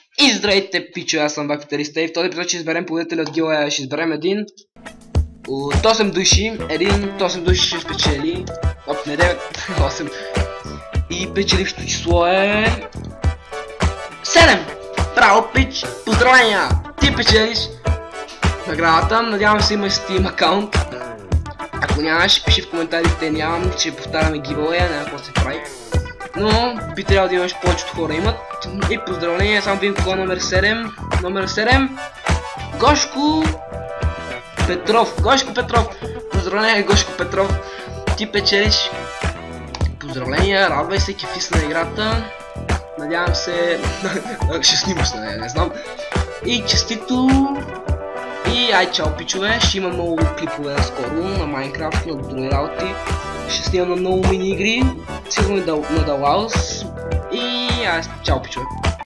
И здравейте, пичо, аз съм Бактериста и в този епизод ще изберем победителя от гилая. Ще изберем един от 8 души. Един от 8 души ще спечели. Оп, не 9, 8. И печелившото число е 7. Браво, пич! Поздравления! Ти печелиш наградата. Надявам се имаш Steam акаунт. Ако нямаш, пиши в коментарите. Нямам, че повтаряме гивалея, няма какво се прави. Но би трябвало да имаш, повечето хора имат. И поздравление, само видим кой е номер 7. Номер 7 Гошко Петров. Гошко Петров. Поздравление, Гошко Петров. Ти печелиш. Поздравления, радвай се, кефис на играта. Надявам се ще снимаш, не знам. И честито. И ай, чао, пичове. Ще има много клипове наскоро на Майнкрафт, на други работи. Ще снимам на много мини игри. Сигурно на Далаус. И ай, чао, пичове.